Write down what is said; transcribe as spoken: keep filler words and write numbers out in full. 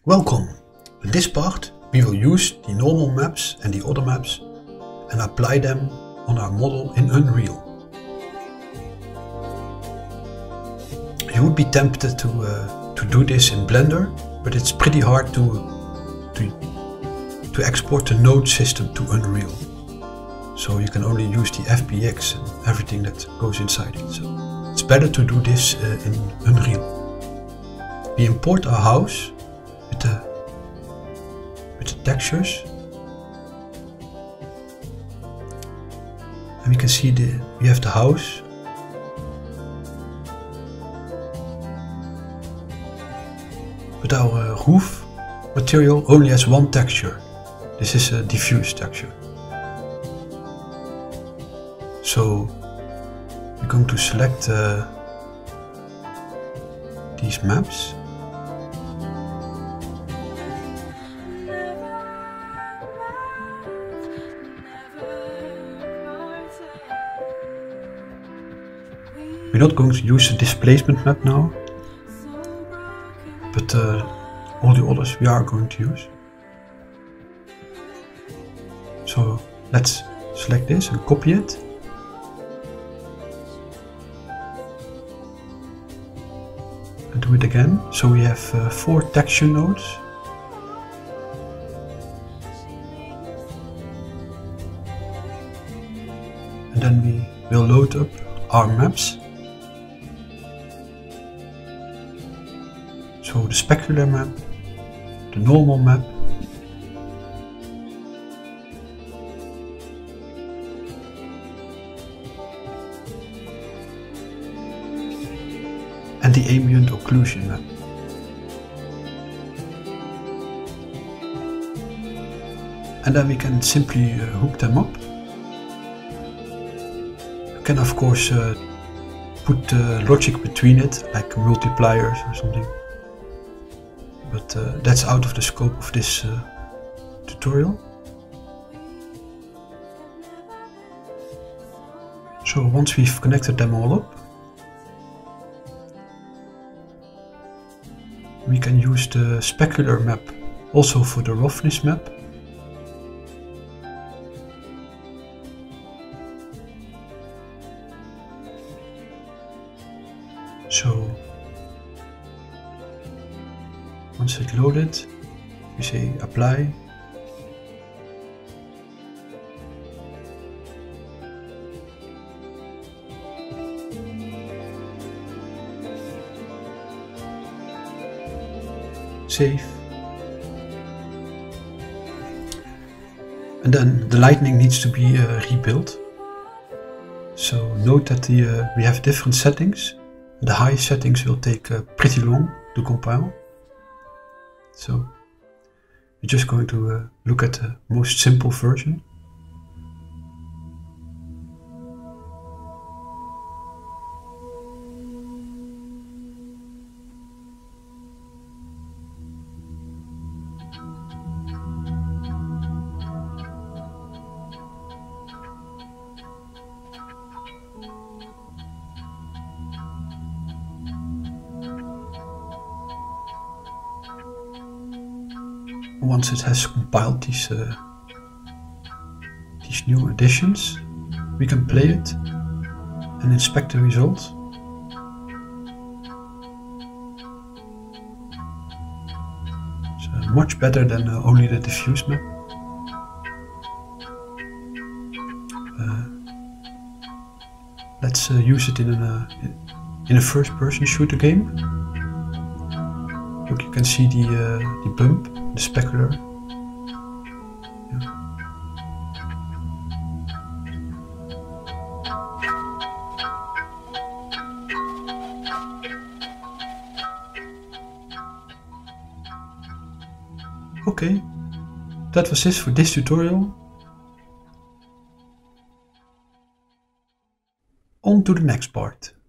Welcome! In this part we will use the normal maps and the other maps and apply them on our model in Unreal. You would be tempted to, uh, to do this in Blender, but it's pretty hard to, to, to export the node system to Unreal. So you can only use the F B X and everything that goes inside it. So it's better to do this uh, in Unreal. We import our house with the, with the textures, and we can see the we have the house. But our uh, roof material only has one texture. This is a diffuse texture. So we're going to select uh, these maps. We're not going to use the displacement map now, but uh, all the others we are going to use. So let's select this and copy it. And do it again. So we have uh, four texture nodes. And then we will load up our maps. So the specular map, the normal map, and the ambient occlusion map. And then we can simply uh, hook them up. You can of course uh, put uh, logic between it, like multipliers or something. But uh, that's out of the scope of this uh, tutorial. So once we've connected them all up, we can use the specular map also for the roughness map. So once it's loaded, we say apply. Save. And then the lightning needs to be uh, rebuilt. So note that the, uh, we have different settings. The high settings will take uh, pretty long to compile. So we're just going to uh, look at the most simple version. Once it has compiled these, uh, these new additions, we can play it and inspect the results. So much better than uh, only the diffuse map. Uh, let's uh, use it in a, in a first-person shooter game. Look, you can see the, uh, the bump. The specular. Yeah. Okay, that was it for this tutorial. On to the next part.